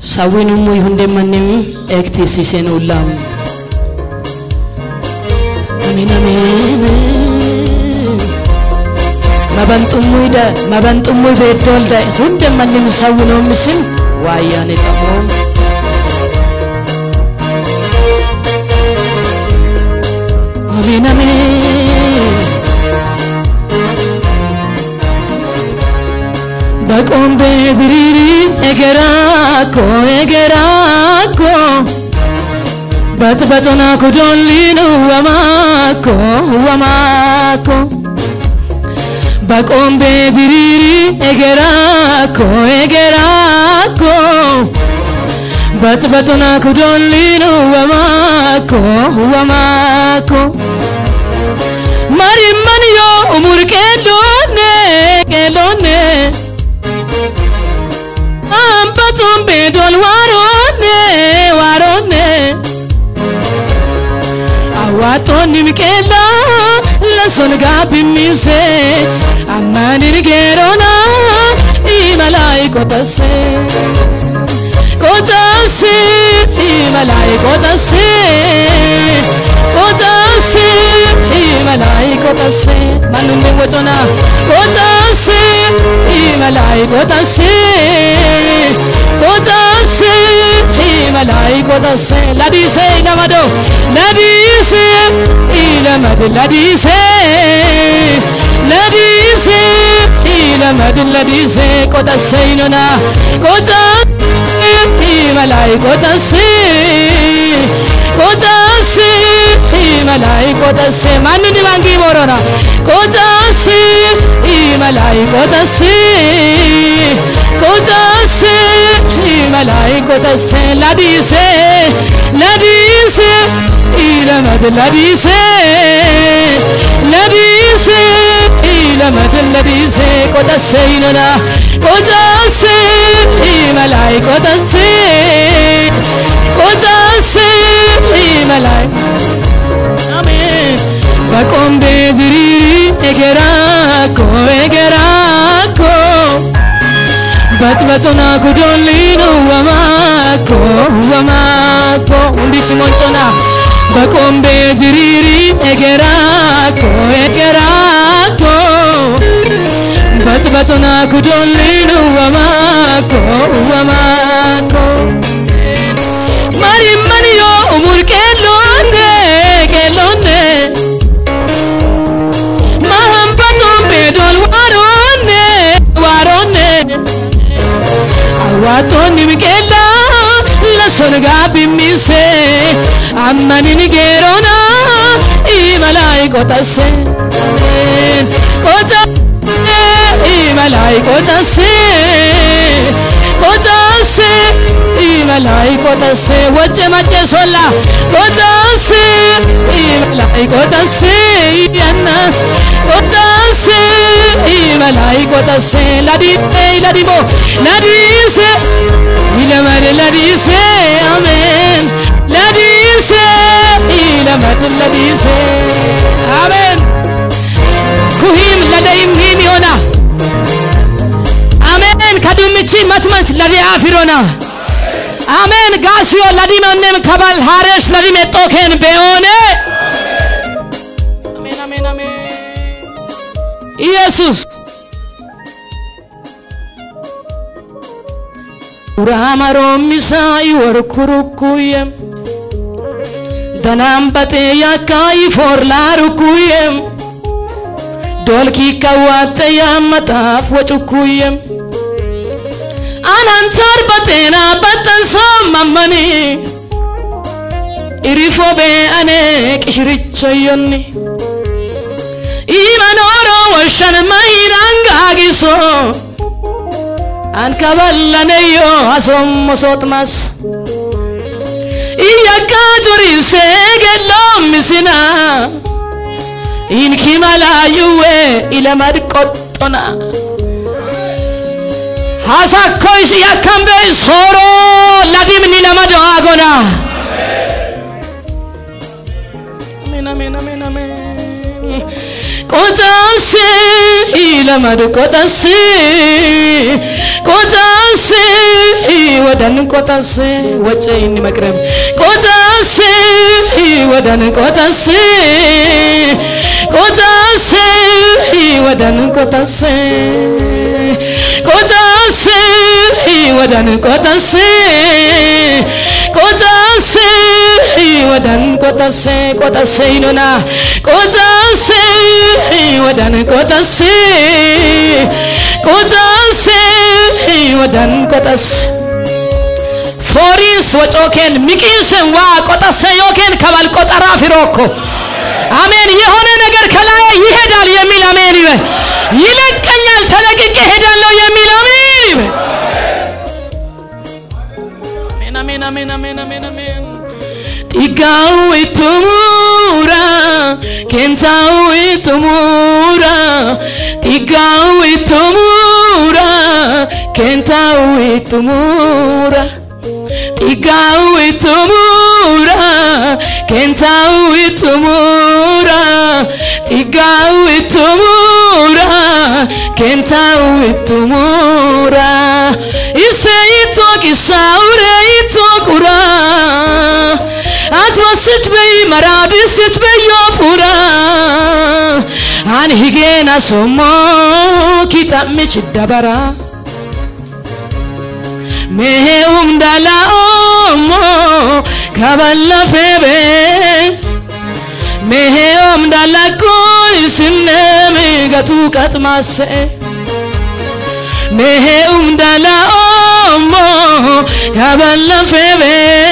سوينو مو يهندم منم اكتسي سنولام أمين أمين ما بنت أمي بيدول ده هندم منم سوينو مسم وعياني تمام أمين أمين بقوم ببريري اگراكو بطبطنا كدولينو وماكو بقوم ببريري اگراكو بطبطنا كدولينو وماكو مريم من يو امور كيلوني Ambatum bedol warone Awatoni mikela la songa bimise Amani gerona imalai kotase imalai kotase manumbe wotona imalai kotase imalai kotase ladise namado ladise ilamad ladise ilamad ladise kotase inona imalai kotase imalai kotase manu dimangi morona imalai kotase imalai kotase ladise ilamad ladise ilamad ladise kotase inona imalai kotase imalai amen baqom bediri egerako batbatona kudolino wamako undichi monchona baqom bediri egerako batbatona kudolino wamako Marim maniyo umur kelone Mahampatum bedol warone Awatoni mikela la songa bimise Amani nigerona imalai kotase imalai kotase imalai kotase wache mache sola kotase imalai kotase yana kotase imalai kotase ladimo ladise ilamare ladise amen ladise ilamare ladise amen kuhim ladaim himiona amen kadumichi matmanch ladi afirona amen gasio ladi mannem kabal haresh ladi metoken beone amen Jesus uramaro misai warkurukuyem danambate yakai forlarukuyem dolki kawate yamataf wachukuyem anantar batena batansam mamani irifobe ane kishirichayonni imanoro washan mairangagiso ankabalaneyo asom mosotmas iyaka jurise gelomisina inkimalayuwe ilamad qottona hasa kois yakambe soro ladimni lamad agona amen قطاسي لمد قطاسي قطاسي ودن قطاسي وجهين مكرم قطاسي ودن قطاسي قطاسي ودن قطاسي قطاسي ودن قطاسي قطاسي ودن قطاسي قطاسي نونا قطاسي ودن قطاسي قطاسي ودن قطاسي فوريس وجوكن ميكيسن وا قطاسي يوكن كبال قطرا فيروكو አሜን የሆነ ነገር ከላይ ይሄዳል የሚል አሜን ይበል ይለቀኛል ተለቅቄ ሄዳለሁ የሚል አሜን አሜን አሜን አሜን አሜን አሜን ጢጋው ኢቱሙራ ኬንታው ኢቱሙራ ጢጋው ኢቱሙራ ኬንታው ኢቱሙራ ጢጋው ኢቱሙራ ኬንታው ኢቱሙራ ጢጋው ኢቱሙራ ኬንታው ኢቱሙራ ኢሰይቶ ቂሳውሬ ኢቶቁራ አትወስት በይ መራብስት በዮፉራ አንሂጌና ሶሞ ኪታምች ደበራ መሄውም ዳላኦሞ ካባላፈበ መሄውም ዳላቆይ ስነም ገቱ ቀጥማሰ መሄውም ዳላኦሞ ካባላፈበ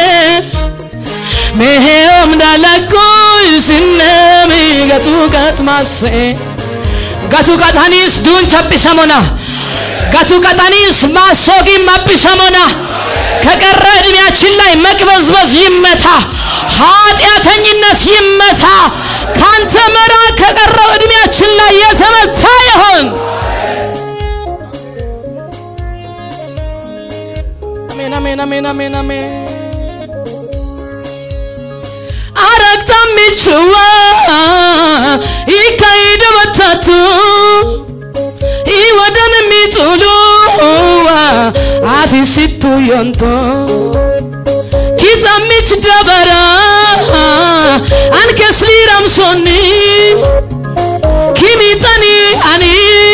መሄውም ዳላቆይ ስነም ገቱ ቀጥማሰ ገቱ ቀጣኒስ ዱን ቸብሰሞና ጋቱ ቀጣኒስ ማሶጊ ማብሰሞና ከቀረ እድሜያችን ላይ መቅበዝበዝ ይመታ ኃጢያተኝነት ይመታ ካንተ መራ ከቀረ እድሜያችን ላይ የተመታ ይሁን አሜን አሜን አሜን አሜን አሜን አረክታምቹዋ ይካይደበታቱ ይወደን ሚጡሉዋ አፊሲቱ ዮንቶ ኪታምች ደበራ አንከስሊ ራምሶኒ ኪሚታኒ አኒ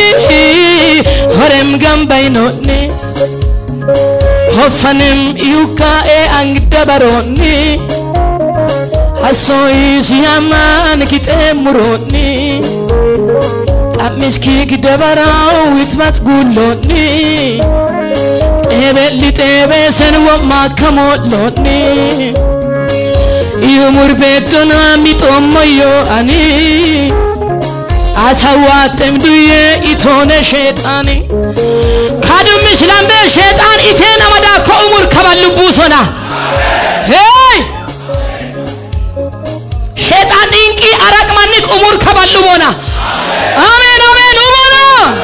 ሆረም ገምባይኖኒ ሆፈንም ዩካኤ አንግደበሮኒ ሐሶይ ሲያማን ኪጤሙሮኒ አምስኪ ግደበራው ይትማት ጉሎኒ ኤበሊ ጤበሰን ወማከሞሎኒ ይሙር ቤቶና ሚጦሞዮ አኒ አታዋጥም ዱዬ ኢቶነ ሸይጣኒ ካዱምሽ ላምበ ሸይጣን ኢቴና መዳ ኮሙር ከባልቡ ሶና ሄይ ሸይጣን እንቂ አራቅማኒ ኮሙር ከባልቦና አሜን አሜን ኡባና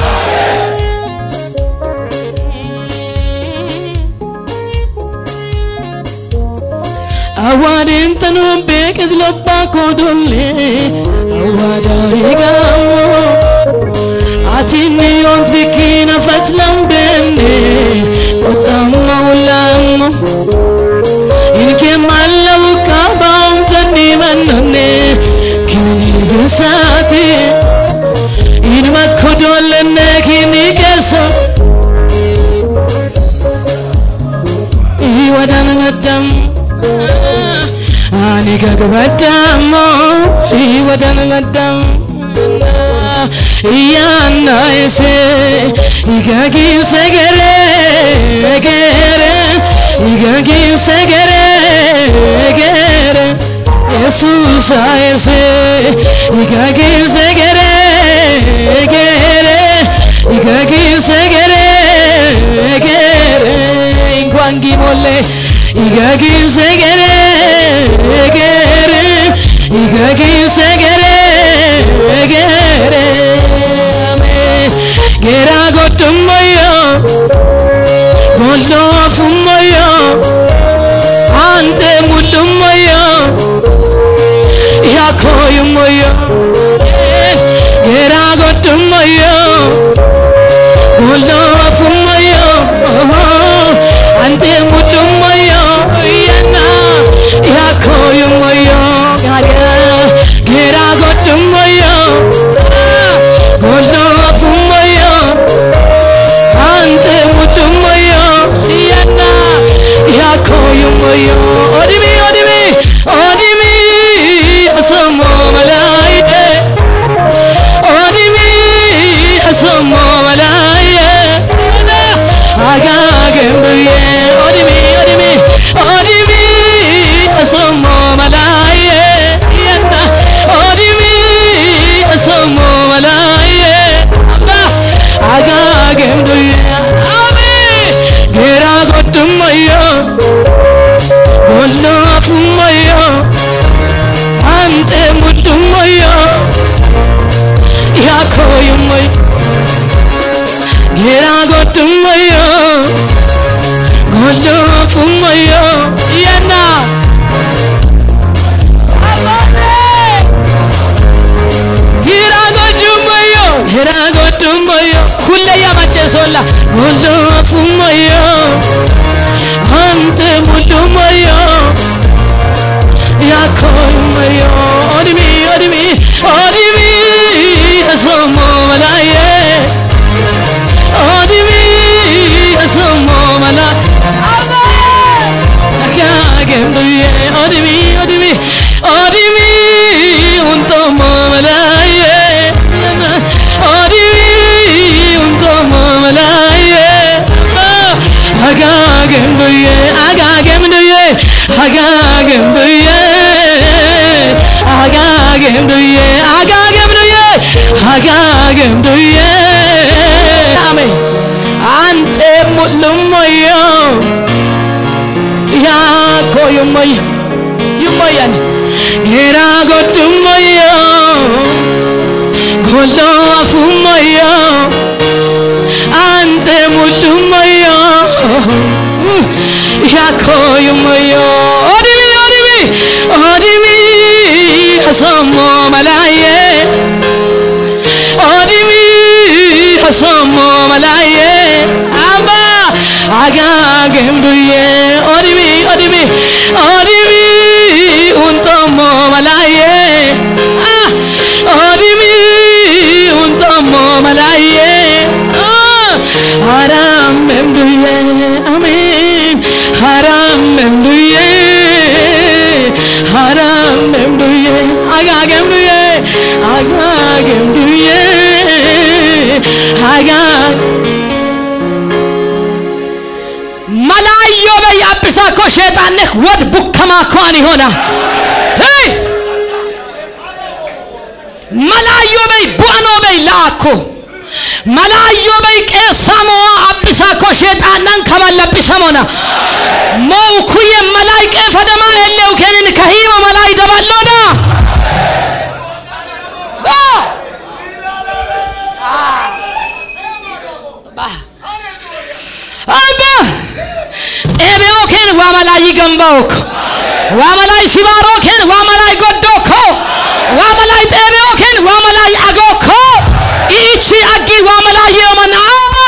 አዋዴን ተኖም በቅድለባ ኮዶሌ አዋዳሪጋሞ አቲኒ ዮንት ቢኪና ፈትለም በኔ ቆጣማውላሞ ኢንኬማለው ካባውን ተኒ መነኔ ኪኒ ብሳቲ ኢንመኮዶለነ ኪኒ ከሶ ይወዳን መደም አኒ ገገበደሞ ይወዳን መደም ያና እሴ ይጋጊ ሰገረ ገረ ይጋጊ ሰገረ ገረ ኢየሱስ አይሴ ይጋጊ ሰገረ ገረ ይጋጊ ሰገረ ገረ እንኳን ጊሞሌ ይጋጊ ሰገረ ገረ ይጋጊ ሰገረ ገረ ገራ ጎድሞዮ ጎሎፉሞዮ አንተ ሙሉሞዮ ያኮዩሞዮ gollo fumayo ante mudumayo yana yakoyo moyo gera gotumayo gollo fumayo ante mudumayo yana yakoyo moyo odimi asamo malaike odimi asamo malaike agagembuye odimi asamo malaike yana odimi asamo malaike agagembuye ame gera gotumayo gollo fumayo ante mudumayo yakoyo moyo gera gotumayo gollo fumayo yana gera gotumayo kulle yamache sola gollo fumayo ante mudumayo yakoyo moyo odimi asamo malaye odimi asamo malaye agagembuye odimi untomo malaye odimi untomo malaye agagembuye amen ante mulumoyo yakoyo moyo yumoyan gera gotumoyo gollo fumoyo ante mulumoyo yakoyo moyo odimi asamo malaye odimi asamo malaye aba agagembuye odimi untomo malaye odimi untomo malaye haram membuye amen haram membuye agagembuye malayo bey abisa ko shaytan ne wad bukama khani hona hey malayo bey buano bey lako malayo bey qesamo abisa ko shaytan nan kabala bisamona mo kuye malaike fadama heleu kenin kahima malai daballona ebeoken wamalai gambok wamalai shibaroken wamalai goddoko wamalai ebeoken wamalai agoko ichi agi wamalai yomana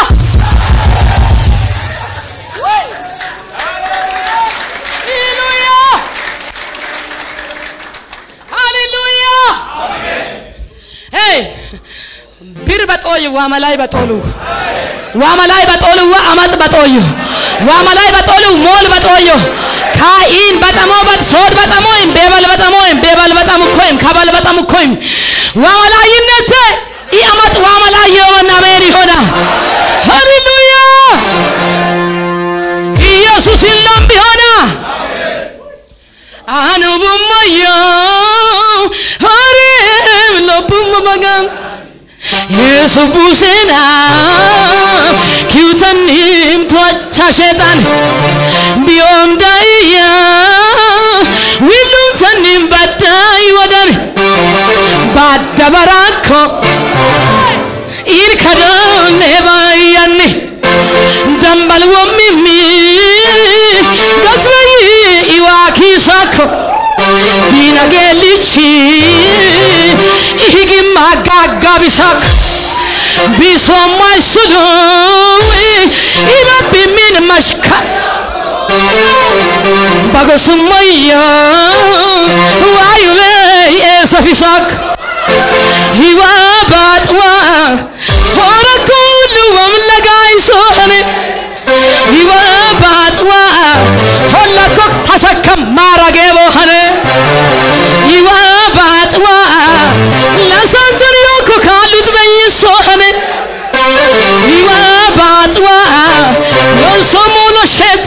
hallelujah amen hey bir batoy wamalai batolu amat batoyo wamalai batolu mol batoyo kain batamo bat sod batamo bebal batamo koim kabal batamo koim wamalai nete I amat wamalai yona meri hoda hallelujah Jesus illam bihona anu bumayo harem lopum bagam Yesu busena kiusanim tuacha shetan biom daya wilun sanim badai wadan badda barako irkadon nebayani dambal womimi gaswai iwaki sako dinagelichi ihigi magaga bisak bisomai sulu bagosumaya wayule esafisak hiwa batwa horakulu wamlagai sohane hiwa batwa holakok hasakam maragebo hane hiwa batwa lasanjariyo ko kalut bayi sohane hiwa batwa yonsomuno shet